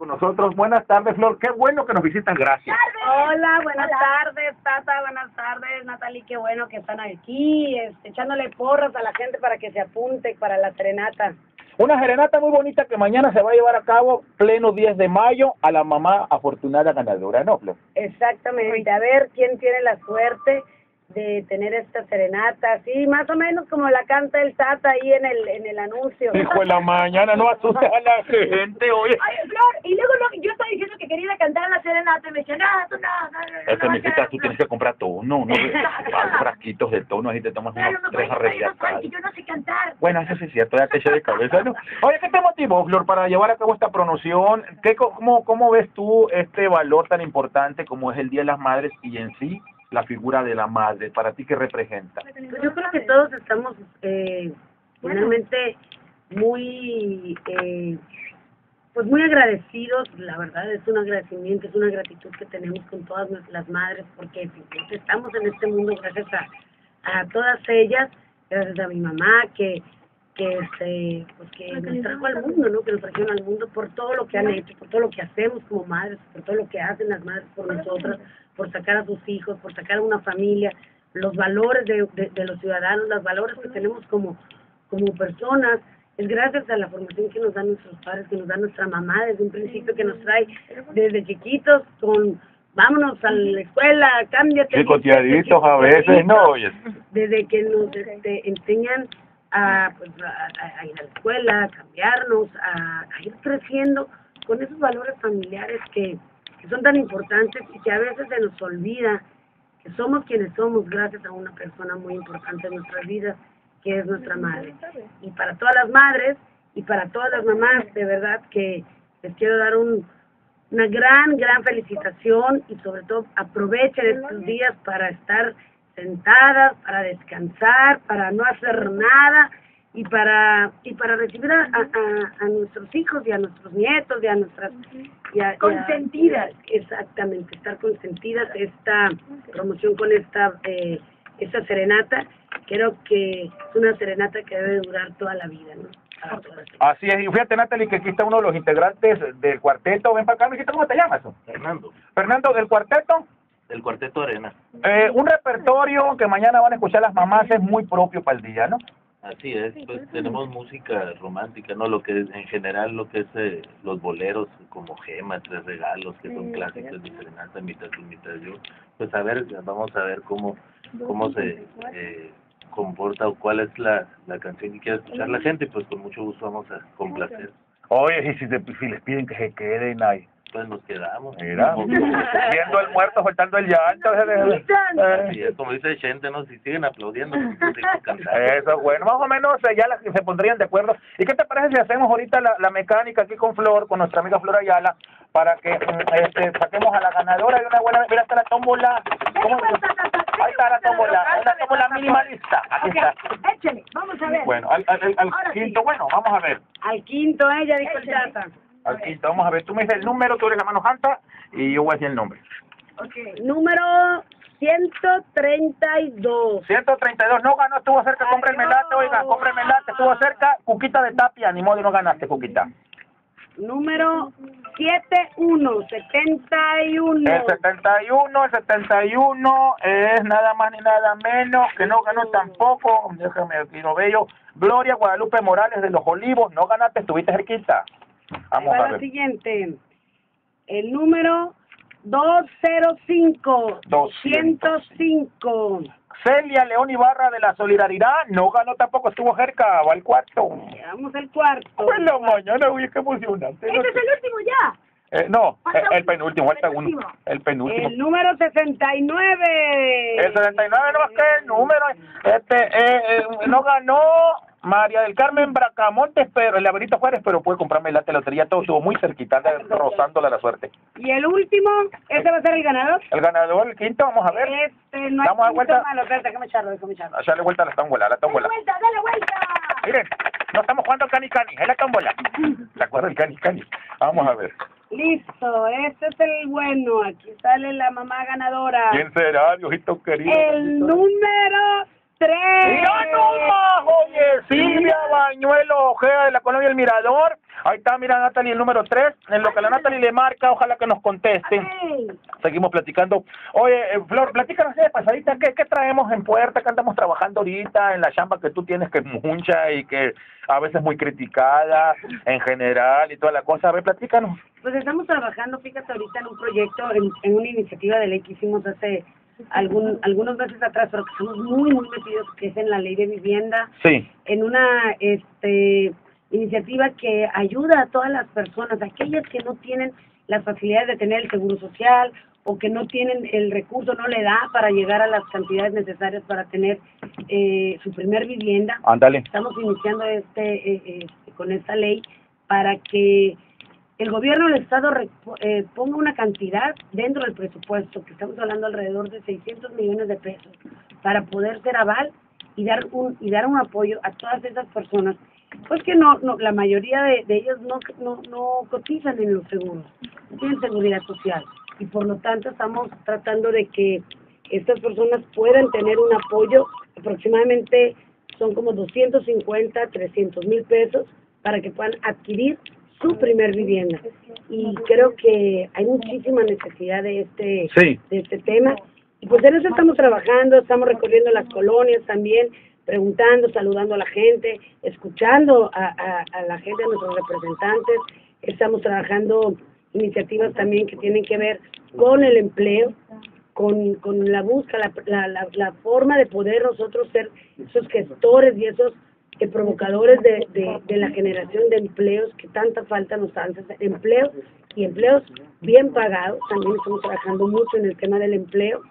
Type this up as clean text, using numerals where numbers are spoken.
con nosotros. Buenas tardes, Flor. Qué bueno que nos visitan. Gracias. Hola, buenas tardes, Tata. Buenas tardes, Natalie. Qué bueno que están aquí, echándole porras a la gente para que se apunte para la serenata. Una serenata muy bonita que mañana se va a llevar a cabo, pleno 10 de mayo, a la mamá afortunada ganadora, ¿no, Flor? Exactamente. A ver quién tiene la suerte de tener esta serenata, sí, más o menos como la canta el Tata ahí en el anuncio. Hijo de la mañana, no asustes a la gente, oye. Ay, Flor, y luego yo estaba diciendo que quería ir a cantar la serenata y me decía, no, tú no. Esta mesita tú tienes que comprar tono, ¿no? Frasquitos de tono, ahí te tomas Claro, unos no, 3 arreglados. yo no sé cantar. Bueno, eso sí es cierto, ya te eché de cabeza, ¿no? Oye, ¿qué te motivó, Flor, para llevar a cabo esta promoción? ¿Cómo ves tú este valor tan importante como es el Día de las Madres y en sí la figura de la madre? ¿Para ti qué representa? Pues yo creo que todos estamos realmente muy pues muy agradecidos. La verdad es un agradecimiento, es una gratitud que tenemos con todas nuestras madres, porque estamos en este mundo gracias a todas ellas, gracias a mi mamá que nos trajo al mundo, ¿no? Que nos trajeron al mundo por todo lo que han hecho, por todo lo que hacemos como madres, por todo lo que hacen las madres por nosotras, por sacar a sus hijos, por sacar a una familia, los valores de los ciudadanos, los valores que tenemos como personas. Es gracias a la formación que nos dan nuestros padres, que nos da nuestra mamá desde un principio, que nos trae desde chiquitos con vámonos a la escuela, cámbiate. Chicoteaditos a veces, ¿no? Oye. Desde que nos enseñan a ir a la escuela, a cambiarnos, a ir creciendo con esos valores familiares que son tan importantes y que a veces se nos olvida que somos quienes somos gracias a una persona muy importante en nuestras vidas, que es nuestra madre. Y para todas las madres y para todas las mamás, de verdad que les quiero dar una gran felicitación, y sobre todo aprovechen estos días para estar sentadas, para descansar, para no hacer nada y para recibir a nuestros hijos y a nuestros nietos y a nuestras Consentidas. Exactamente, estar consentidas. Esta promoción con esta serenata, creo que es una serenata que debe durar toda la vida, ¿no? Así es, y fíjate, Natalie, que aquí está uno de los integrantes del cuarteto. Ven para acá, mijito, ¿cómo te llamas? Fernando, Fernando, ¿del cuarteto? del Cuarteto Arena. Un repertorio que mañana van a escuchar las mamás es muy propio para el día, ¿no? Así es, pues tenemos música romántica, ¿no? Lo que es, en general, lo que es los boleros, como Gema, Tres Regalos, que son clásicos de serenata, mitad tú, mitad yo. Pues a ver, vamos a ver cómo se comporta o cuál es la canción que quiere escuchar la gente, pues con mucho gusto vamos a complacer. Oye, y si les piden que se queden ahí. Pues nos quedamos. Mira, viendo el muerto, soltando el llanto. Así es, como dice Chente, ¿no? Si siguen aplaudiendo, pues siguen cantando. Eso, bueno, más o menos ya se pondrían de acuerdo. ¿Y qué te parece si hacemos ahorita la mecánica aquí con Flor, con nuestra amiga Flor Ayala, para que saquemos a la ganadora de una buena... Mira, está la tómbola. Ahí está la tómbola, una tómbola minimalista. Aquí está. Échale, vamos a ver. Bueno, al quinto, sí. Bueno, vamos a ver. Al quinto, ella dijo el Tata. Al quinto, vamos a ver. Tú me dices el número, tú eres la mano santa, y yo voy a decir el nombre. Número 132. 132, no ganó, estuvo cerca, cómpreme late, oiga, cómpreme late, estuvo cerca, Cuquita de Tapia, ni modo, no ganaste, Cuquita. Número 71. El 71 es nada más ni nada menos, que no ganó tampoco, déjame aquí lo veo, Gloria Guadalupe Morales de Los Olivos, no ganaste, estuviste cerquita. Vamos a ver. La siguiente, el número 205. 205. Celia León Ibarra de la Solidaridad, no ganó tampoco, estuvo cerca, va al cuarto. Llegamos al cuarto. Pues la mañana, uy, qué emocionante. ¿Este es el último ya? No, el penúltimo, el segundo. El penúltimo. El número 69. El 69 no es que el número. No ganó María del Carmen Bracamontes, pero el Laberinto Juárez, pero puede comprarme la lotería, todo estuvo muy cerquita, rozándola la suerte. Y el último, ¿ese va a ser el ganador? El ganador, el quinto, vamos a ver. No hay damos a vuelta. malo, déjame echarlo. Echarle vuelta a la tómbola, Dale vuelta. Miren, no estamos jugando al cani, es la tómbola. ¿Se acuerda el cani? Vamos a ver. Listo, este es el bueno, aquí sale la mamá ganadora. ¿Quién será, Diosito querido? El número ¡Ya no más! Oye, Silvia Bañuelo Ojeda de la Colonia El Mirador. Ahí está, mira Natalie, el número 3. En lo que la Natalie le marca, ojalá que nos conteste. Seguimos platicando. Oye, Flor, platícanos de pasadita, ¿qué traemos en puerta? ¿Qué andamos trabajando ahorita en la chamba que tú tienes, que es mucha y que a veces muy criticada en general y toda la cosa? A ver, platícanos. Pues estamos trabajando, fíjate, ahorita en un proyecto, en una iniciativa de ley que hicimos hace algunos meses atrás, pero que estamos muy metidos, que es en la ley de vivienda. Sí. En una iniciativa que ayuda a todas las personas, aquellas que no tienen las facilidades de tener el seguro social o que no tienen el recurso, no le da para llegar a las cantidades necesarias para tener su primer vivienda. Ándale. Estamos iniciando con esta ley para que el gobierno del Estado ponga una cantidad dentro del presupuesto, que estamos hablando alrededor de 600 millones de pesos, para poder ser aval y dar un apoyo a todas esas personas, pues que no la mayoría de ellos no cotizan en los seguros, no tienen seguridad social, y por lo tanto estamos tratando de que estas personas puedan tener un apoyo. Aproximadamente son como 250, 300 mil pesos para que puedan adquirir su primer vivienda, y creo que hay muchísima necesidad de este tema, y pues en eso estamos trabajando, estamos recorriendo las colonias también, preguntando, saludando a la gente, escuchando a la gente, a nuestros representantes. Estamos trabajando iniciativas también que tienen que ver con el empleo, con la búsqueda, la forma de poder nosotros ser esos gestores y esos provocadores de la generación de empleos que tanta falta nos hacen, empleos y empleos bien pagados. También estamos trabajando mucho en el tema del empleo,